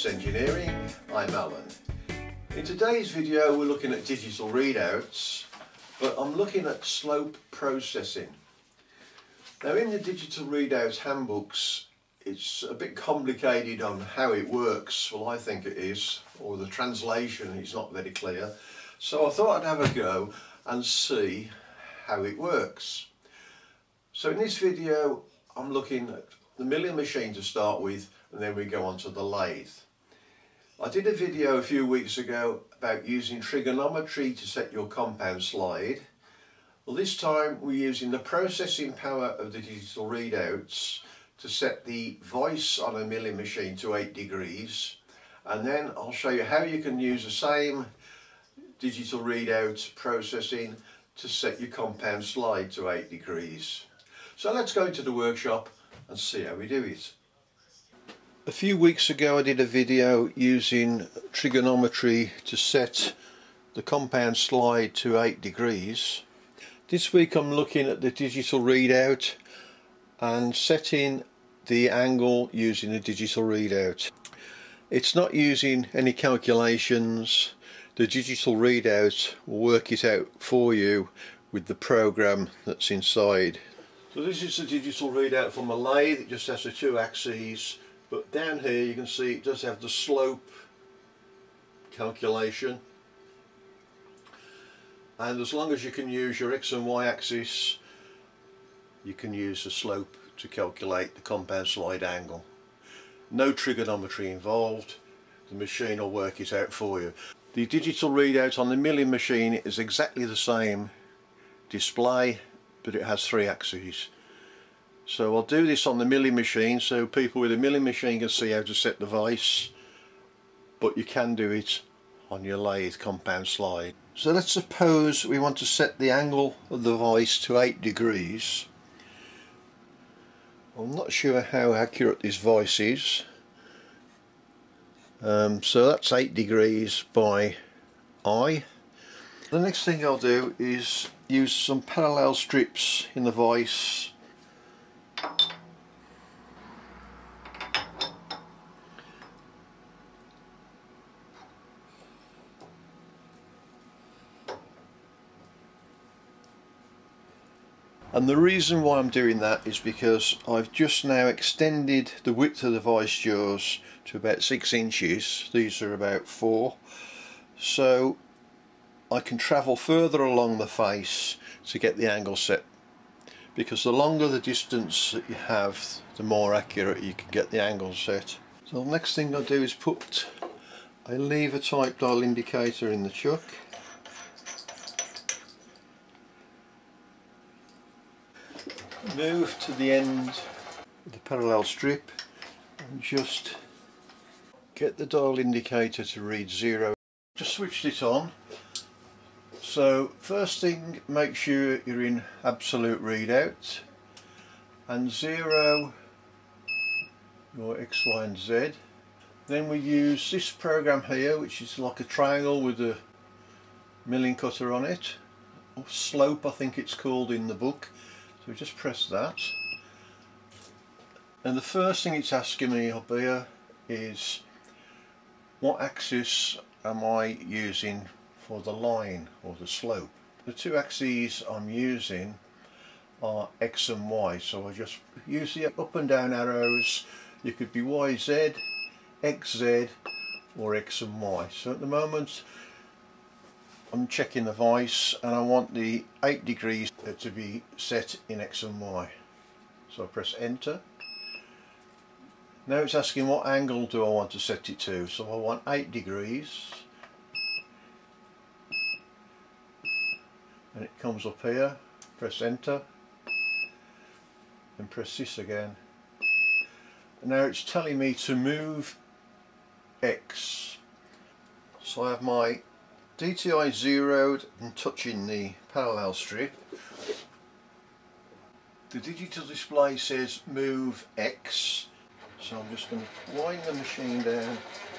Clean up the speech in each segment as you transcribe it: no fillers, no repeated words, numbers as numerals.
Enots Engineering. I'm Alan. In today's video we're looking at digital readouts, but I'm looking at slope processing. Now in the digital readouts handbooks it's a bit complicated on how it works. Well, I think it is, or the translation is not very clear. So I thought I'd have a go and see how it works. So in this video I'm looking at the milling machine to start with, and then we go on to the lathe. I did a video a few weeks ago about using trigonometry to set your compound slide. Well, this time we're using the processing power of the digital readouts to set the voice on a milling machine to 8 degrees, and then I'll show you how you can use the same digital readout processing to set your compound slide to 8 degrees. So let's go into the workshop and see how we do it. A few weeks ago I did a video using trigonometry to set the compound slide to 8 degrees. This week I'm looking at the digital readout and setting the angle using the digital readout. It's not using any calculations. The digital readout will work it out for you with the program that's inside. So this is the digital readout from a lathe. It just has the 2 axes, but down here you can see it does have the slope calculation, and as long as you can use your X and Y axis you can use the slope to calculate the compound slide angle. No trigonometry involved. The machine will work it out for you. The digital readout on the milling machine is exactly the same display, but it has 3 axes. So I'll do this on the milling machine so people with a milling machine can see how to set the vise, but you can do it on your lathe compound slide. So let's suppose we want to set the angle of the vise to 8 degrees. I'm not sure how accurate this vise is. So that's 8 degrees by I. The next thing I'll do is use some parallel strips in the vise. And the reason why I'm doing that is because I've just now extended the width of the vice jaws to about 6 inches. These are about 4. So I can travel further along the face to get the angle set, because the longer the distance that you have, the more accurate you can get the angle set. So the next thing I'll do is put a lever type dial indicator in the chuck. Move to the end of the parallel strip and just get the dial indicator to read 0. Just switched it on. So first thing, make sure you're in absolute readout, and 0 your X, Y and Z. Then we use this program here, which is like a triangle with a milling cutter on it, or slope I think it's called in the book. So just press that, and the first thing it's asking me up here is what axis am I using for the line or the slope. The 2 axes I'm using are X and Y, so I just use the up and down arrows. You could be YZ, XZ or X and Y. So at the moment I'm checking the vise and I want the 8 degrees to be set in X and Y. So I press enter. Now it's asking what angle do I want to set it to. So I want 8 degrees. And it comes up here. Press enter. And press this again. And now it's telling me to move X. So I have my DTI zeroed and touching the parallel strip. The digital display says move X, so I'm just going to wind the machine down,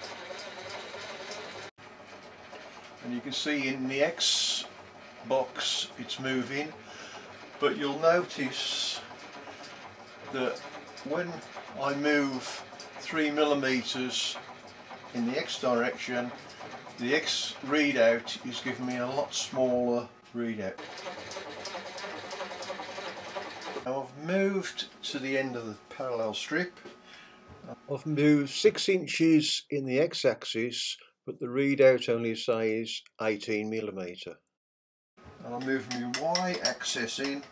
and you can see in the X box it's moving, but you'll notice that when I move 3 millimeters in the X direction, the X readout is giving me a lot smaller readout. Now I've moved to the end of the parallel strip. I've moved 6 inches in the X-axis, but the readout only says 18mm. And I'm moving my Y-axis in.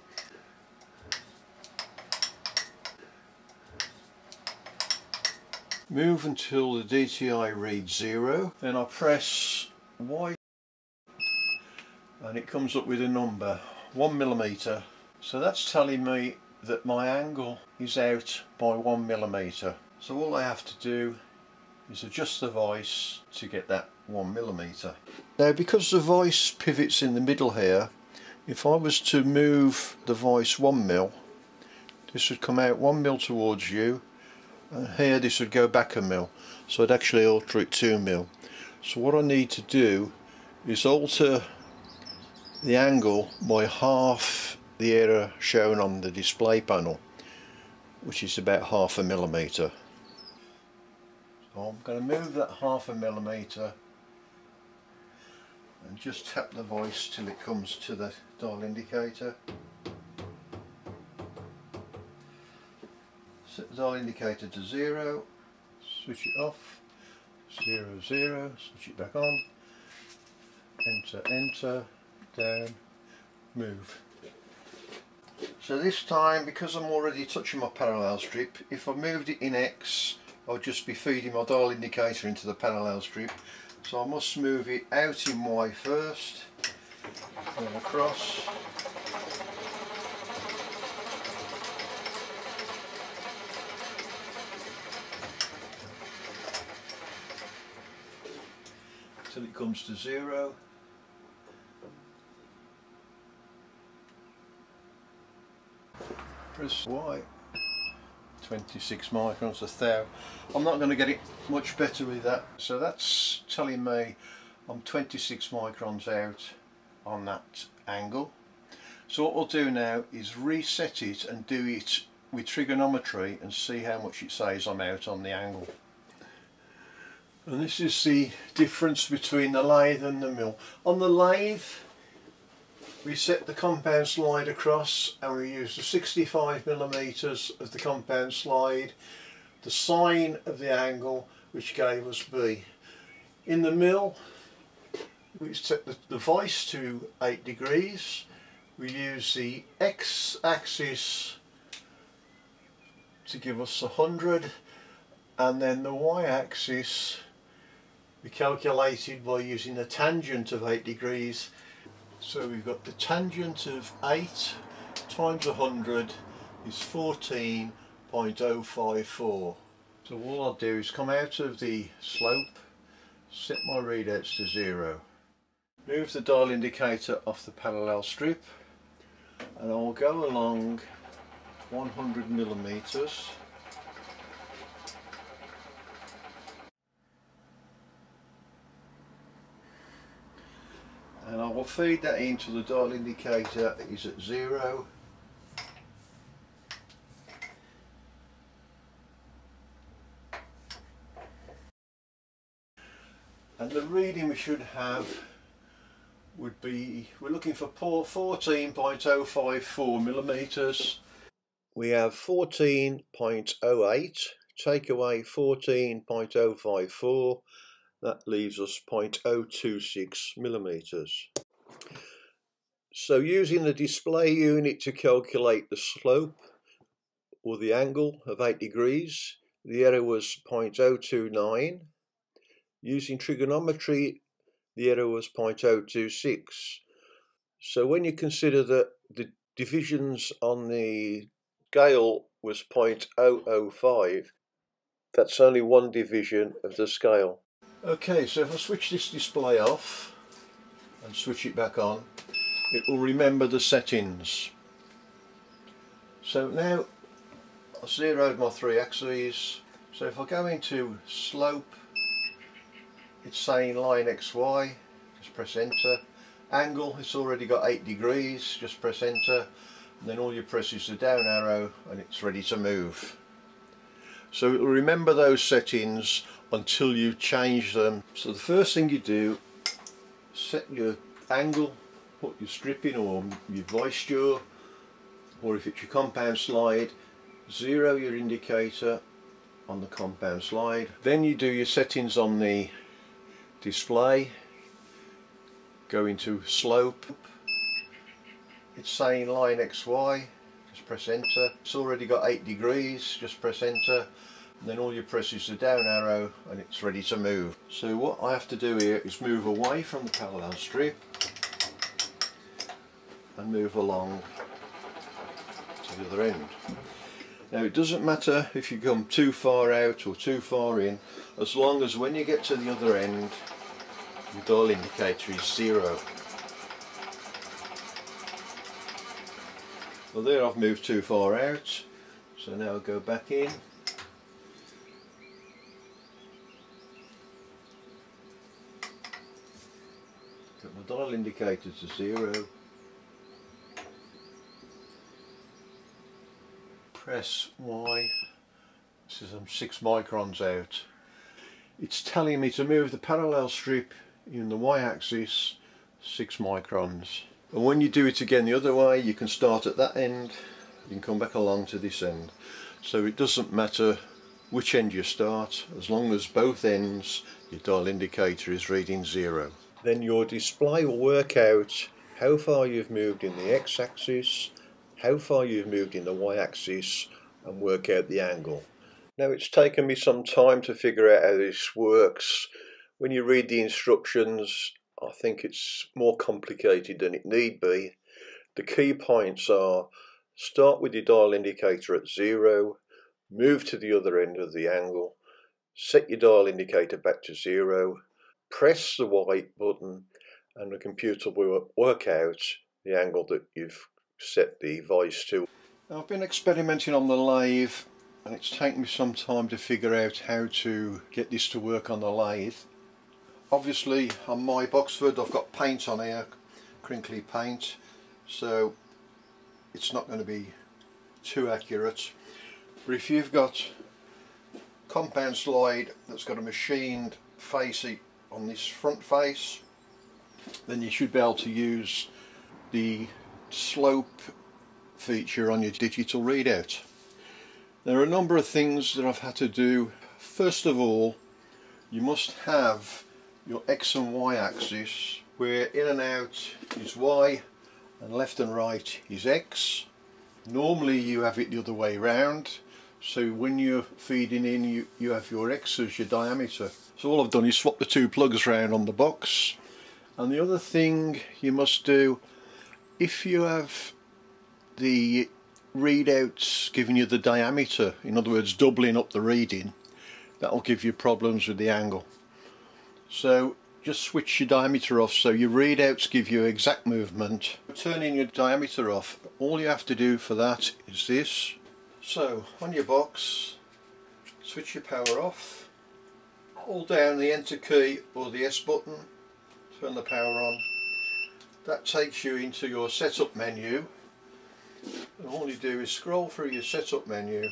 Move until the DTI reads 0, then I press Y and it comes up with a number, 1mm. So that's telling me that my angle is out by 1mm. So all I have to do is adjust the vice to get that 1mm. Now because the vice pivots in the middle here, if I was to move the vice 1mm, this would come out 1mm towards you, and here this would go back a mil, so I'd actually alter it 2mm. So what I need to do is alter the angle by half the error shown on the display panel, which is about 0.5mm. So I'm going to move that 0.5mm and just tap the voice till it comes to the dial indicator. Set the dial indicator to 0, switch it off, 0, 0, switch it back on, enter, enter, down, move. So this time, because I'm already touching my parallel strip, if I moved it in X, I'll just be feeding my dial indicator into the parallel strip. So I must move it out in Y first, and across. Till it comes to 0. Press Y. 26 microns, a thou. I'm not going to get it much better with that. So that's telling me I'm 26 microns out on that angle. So what we'll do now is reset it and do it with trigonometry and see how much it says I'm out on the angle. And this is the difference between the lathe and the mill. On the lathe we set the compound slide across and we use the 65mm of the compound slide, the sine of the angle, which gave us B. In the mill we set the vice to 8 degrees, we use the X-axis to give us 100, and then the Y-axis we calculated by using a tangent of 8 degrees. So we've got the tangent of 8 times 100 is 14.054. So all I'll do is come out of the slope, set my readouts to 0, move the dial indicator off the parallel strip, and I'll go along 100mm. And I will feed that into the dial indicator that is at 0. And the reading we should have would be, we're looking for 14.054mm. We have 14.08, take away 14.054. That leaves us 0.026mm. So using the display unit to calculate the slope or the angle of 8 degrees, the error was 0.029. Using trigonometry, the error was 0.026. So when you consider that the divisions on the scale was 0.005, that's only one division of the scale. Okay, so if I switch this display off and switch it back on, it will remember the settings. So now I've zeroed my 3 axes. So if I go into slope, it's saying line XY, just press enter. Angle, it's already got 8 degrees, just press enter. And then all you press is the down arrow and it's ready to move. So it'll remember those settings until you change them. So the first thing you do, set your angle, put your stripping or your vice jaw, or if it's your compound slide, zero your indicator on the compound slide. Then you do your settings on the display, go into slope, it's saying line XY, just press enter. It's already got 8 degrees, just press enter, and then all you press is the down arrow and it's ready to move. So what I have to do here is move away from the parallel strip and move along to the other end. Now it doesn't matter if you come too far out or too far in, as long as when you get to the other end your dial indicator is 0. Well, there I've moved too far out, so now I'll go back in. Got my dial indicator to 0. Press Y. This is 6 microns out. It's telling me to move the parallel strip in the Y-axis 6 microns. And when you do it again the other way, you can start at that end, you can come back along to this end. So it doesn't matter which end you start, as long as both ends your dial indicator is reading 0. Then your display will work out how far you've moved in the X-axis, how far you've moved in the Y-axis, and work out the angle. Now it's taken me some time to figure out how this works. When you read the instructions, I think it's more complicated than it need be. The key points are: start with your dial indicator at 0, move to the other end of the angle, set your dial indicator back to 0, press the white button, and the computer will work out the angle that you've set the vice to. Now, I've been experimenting on the lathe and it's taken me some time to figure out how to get this to work on the lathe. Obviously on my Boxford I've got paint on here, crinkly paint, so it's not going to be too accurate. But if you've got compound slide that's got a machined face on this front face, then you should be able to use the slope feature on your digital readout. There are a number of things that I've had to do. First of all, you must have your X and Y axis, where in and out is Y and left and right is X. Normally you have it the other way around, so when you're feeding in you have your X as your diameter. So all I've done is swap the 2 plugs around on the box. And the other thing you must do, if you have the readouts giving you the diameter, in other words doubling up the reading, that will give you problems with the angle. So just switch your diameter off so your readouts give you exact movement. Turning your diameter off, all you have to do for that is this. So on your box, switch your power off, hold down the enter key or the S button, turn the power on. That takes you into your setup menu, and all you do is scroll through your setup menu,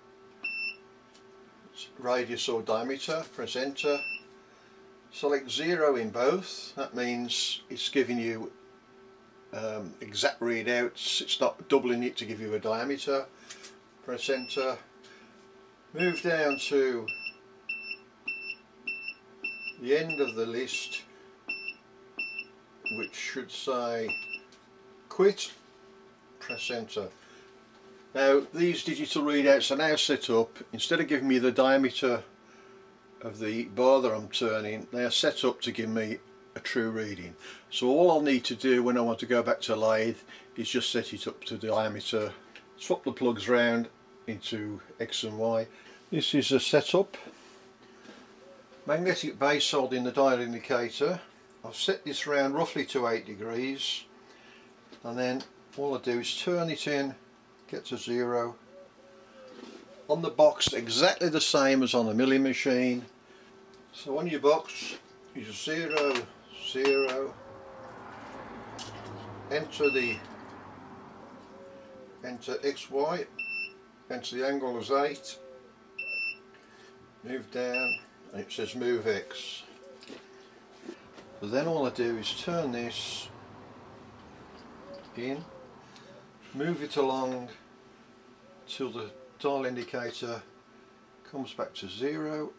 radius or diameter, press enter, select 0 in both. That means it's giving you exact readouts, it's not doubling it to give you a diameter. Press enter, move down to the end of the list, which should say quit, press enter. Now these digital readouts are now set up, instead of giving me the diameter of the bar that I'm turning, they are set up to give me a true reading. So all I'll need to do when I want to go back to lathe is just set it up to diameter, swap the plugs round into X and Y. This is a setup. Magnetic base holding the dial indicator. I've set this round roughly to 8 degrees, and then all I do is turn it in, get to 0. On the box exactly the same as on a milling machine. So on your box is 0, 0, enter XY, enter the angle as 8, move down, and it says move X. So then all I do is turn this in, move it along till the dial indicator comes back to 0.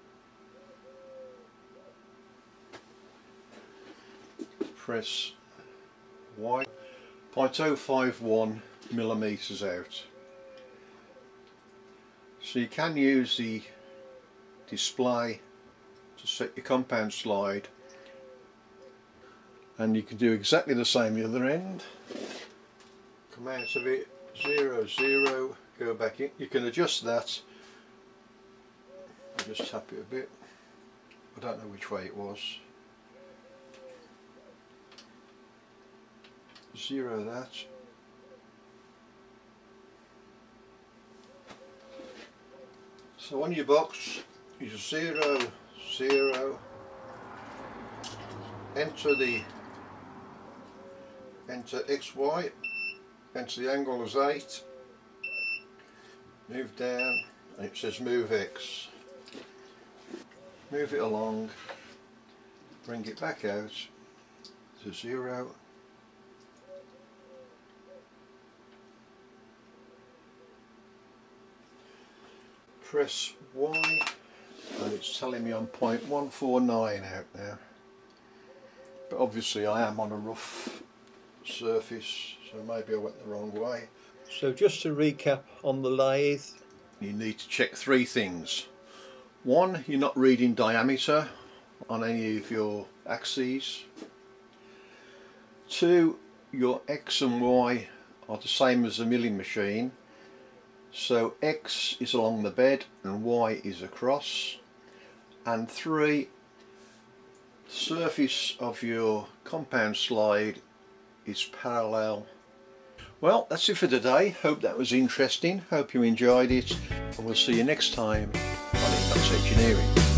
Press Y, 0.051 millimeters out. So you can use the display to set your compound slide, and you can do exactly the same the other end. Come out of it, 0, 0, go back in. You can adjust that. I'll just tap it a bit. I don't know which way it was. 0 that. So on your box is 0, 0. Enter XY, enter the angle as 8, move down, and it says move X. Move it along, bring it back out to 0. Press Y, and it's telling me I'm 0.149 out now. But obviously I am on a rough surface, so maybe I went the wrong way. So just to recap on the lathe, you need to check 3 things. 1, you're not reading diameter on any of your axes. 2, your X and Y are the same as a milling machine. So X is along the bed and Y is across. And 3, the surface of your compound slide is parallel. Well, that's it for today. Hope that was interesting. Hope you enjoyed it, and we'll see you next time on Enots Engineering.